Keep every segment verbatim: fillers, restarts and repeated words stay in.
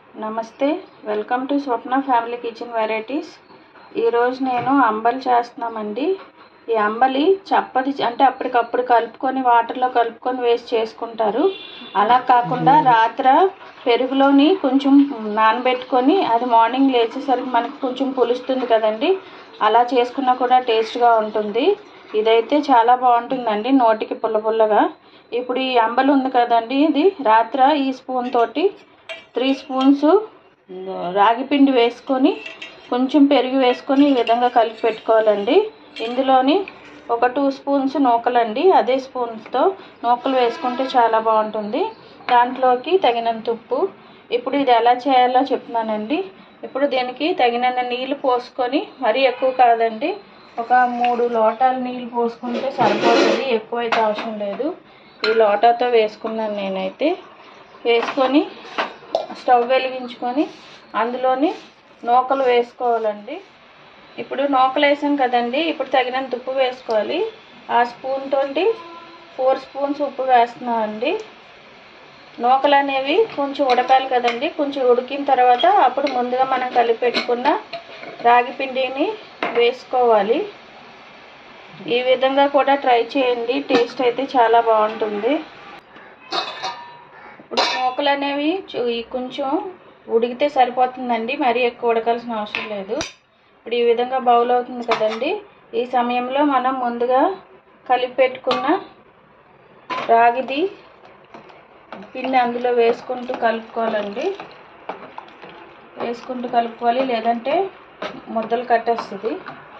నమస్తే, welcome to Swapna family kitchen varieties. ఈరోజు నేను అంబలి చేస్తున్నామండి. ఈ అంబలి చప్పది అంటే అప్పటికప్పుడు కలుపుకొని వాటర్లో కలుపుకొని వేసి చేసుకుంటారు. అలా కాకుండా రాత్రి పెరుగులోని కొంచెం నానబెట్టుకొని అది మార్నింగ్ లేచేసరికి మనకు కొంచెం పులుస్తుంది కదండి, అలా చేసుకున్నా కూడా టేస్ట్గా ఉంటుంది. ఇదైతే చాలా బాగుంటుందండి, నోటికి పుల్ల పుల్లగా. ఇప్పుడు ఈ అంబలి ఉంది కదండి, ఇది రాత్రి ఈ స్పూన్ తోటి త్రీ స్పూన్స్ రాగి పిండి వేసుకొని కొంచెం పెరుగు వేసుకొని ఈ విధంగా కలిపి పెట్టుకోవాలండి. ఇందులోని ఒక టూ స్పూన్స్ నూకలండి, అదే స్పూన్స్తో నూకలు వేసుకుంటే చాలా బాగుంటుంది. దాంట్లోకి తగినంత ఉప్పు. ఇప్పుడు ఇది ఎలా చేయాలో చెప్తున్నానండి. ఇప్పుడు దీనికి తగినంత నీళ్ళు పోసుకొని, మరీ ఎక్కువ కాదండి, ఒక మూడు లోటాలు నీళ్ళు పోసుకుంటే సరిపోతుంది, ఎక్కువైతే అవసరం లేదు. ఈ లోటాతో వేసుకున్నాను నేనైతే. వేసుకొని స్టవ్ వెలిగించుకొని అందులోని నూకలు వేసుకోవాలండి. ఇప్పుడు నూకలు వేసాం కదండి, ఇప్పుడు తగినంత ఉప్పు వేసుకోవాలి. ఆ స్పూన్ తోటి ఫోర్ స్పూన్స్ ఉప్పు వేస్తున్నామండి. నూకలు అనేవి కొంచెం ఉడకాలి కదండి, కొంచెం ఉడికిన తర్వాత అప్పుడు ముందుగా మనం కలిపి పెట్టుకున్న రాగి పిండిని వేసుకోవాలి. ఈ విధంగా కూడా ట్రై చేయండి, టేస్ట్ అయితే చాలా బాగుంటుంది. ఇప్పుడు నూకలు అనేవి కొంచెం ఉడికితే సరిపోతుందండి, మరీ ఎక్కువ ఉడకాల్సిన అవసరం లేదు. ఇప్పుడు ఈ విధంగా బౌల్ అవుతుంది కదండి, ఈ సమయంలో మనం ముందుగా కలిపి పెట్టుకున్న రాగిది పిండి అందులో వేసుకుంటూ కలుపుకోవాలండి. వేసుకుంటూ కలుపుకోవాలి, లేదంటే ముద్దలు కట్టేస్తుంది.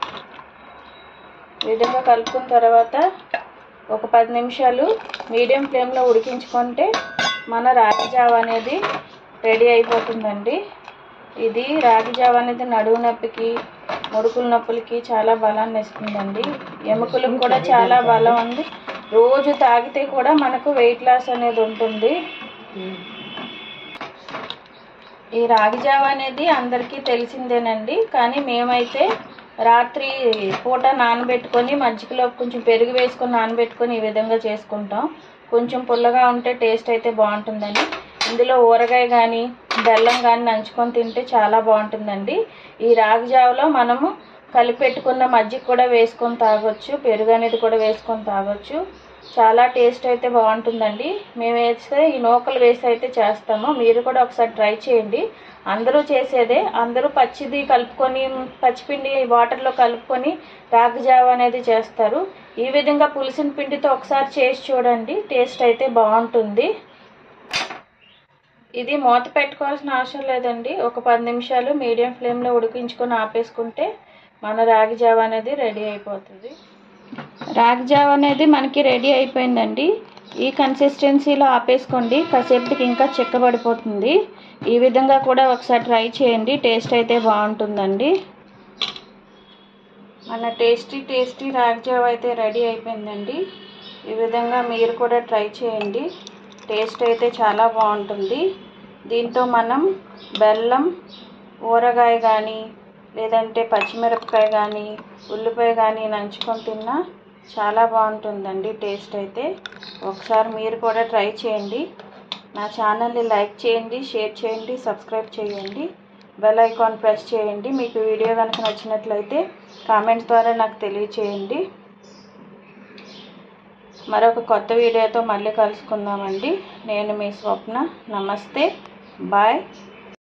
ఈ విధంగా కలుపుకున్న తర్వాత ఒక పది నిమిషాలు మీడియం ఫ్లేమ్లో ఉడికించుకుంటే మన రాగి జావ అనేది రెడీ అయిపోతుందండి. ఇది రాగి జావ అనేది నడుము నొప్పికి, ముడుకుల నొప్పులకి చాలా బలాన్ని ఇస్తుందండి. ఎముకలకు కూడా చాలా బలం ఉంది. రోజు తాగితే కూడా మనకు వెయిట్ లాస్ అనేది ఉంటుంది. ఈ రాగి జావ అనేది అందరికీ తెలిసిందేనండి, కానీ మేమైతే రాత్రి పూట నానబెట్టుకొని మజ్జిగలో కొంచెం పెరుగు వేసుకొని నానబెట్టుకొని ఈ విధంగా చేసుకుంటాం. కొంచెం పుల్లగా ఉంటే టేస్ట్ అయితే బాగుంటుందండి. ఇందులో ఊరగాయ కానీ బెల్లం కానీ నంచుకొని తింటే చాలా బాగుంటుందండి. ఈ రాగి జావలో మనము కలిపెట్టుకున్న మజ్జిగ కూడా వేసుకొని తాగొచ్చు, పెరుగు అనేది కూడా వేసుకొని తాగొచ్చు. చాలా టేస్ట్ అయితే బాగుంటుందండి. మేము వేస్తే ఈ నూకలు వేసి అయితే చేస్తాము, మీరు కూడా ఒకసారి ట్రై చేయండి. అందరూ చేసేదే, అందరూ పచ్చిది కలుపుకొని పచ్చిపిండి వాటర్లో కలుపుకొని రాగి జావ అనేది చేస్తారు. ఈ విధంగా పులిసిన పిండితో ఒకసారి చేసి చూడండి, టేస్ట్ అయితే బాగుంటుంది. ఇది మూత పెట్టుకోవాల్సిన అవసరం లేదండి, ఒక పది నిమిషాలు మీడియం ఫ్లేమ్లో ఉడికించుకొని ఆపేసుకుంటే మన రాగి జావ అనేది రెడీ అయిపోతుంది. రాగి జావ అనేది మనకి రెడీ అయిపోయిందండి. ఈ కన్సిస్టెన్సీలో ఆపేసుకోండి, కాసేపటికి ఇంకా చిక్కబడిపోతుంది. ఈ విధంగా కూడా ఒకసారి ట్రై చేయండి, టేస్ట్ అయితే బాగుంటుందండి. మన టేస్టీ టేస్టీ రాగి జావ అయితే రెడీ అయిపోయిందండి. ఈ విధంగా మీరు కూడా ట్రై చేయండి, టేస్ట్ అయితే చాలా బాగుంటుంది. దీంతో మనం బెల్లం, ఊరగాయ కానీ లేదంటే పచ్చిమిరపకాయ కానీ ఉల్లిపాయ కానీ నంచుకొని తిన్నా చాలా బాగుంటుందండి టేస్ట్ అయితే. ఒకసారి మీరు కూడా ట్రై చేయండి. నా ఛానల్ని లైక్ చేయండి, షేర్ చేయండి, సబ్స్క్రైబ్ చేయండి, బెల్ ఐకాన్ ప్రెస్ చేయండి. మీకు వీడియో కనుక నచ్చినట్లయితే కామెంట్స్ ద్వారా నాకు తెలియచేయండి. మరొక కొత్త వీడియోతో మళ్ళీ కలుసుకుందామండి. నేను మీ స్వప్న. నమస్తే, బాయ్.